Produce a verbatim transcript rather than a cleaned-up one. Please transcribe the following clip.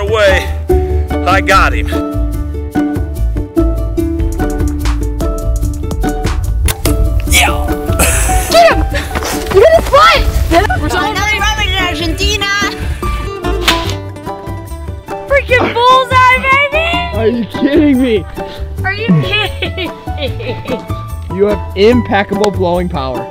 run away. I got him. Yeah! Get him! You hit his foot! We're celebrating in Argentina! Freaking bullseye, baby! Are you kidding me? Are you kidding me? You have impeccable blowing power.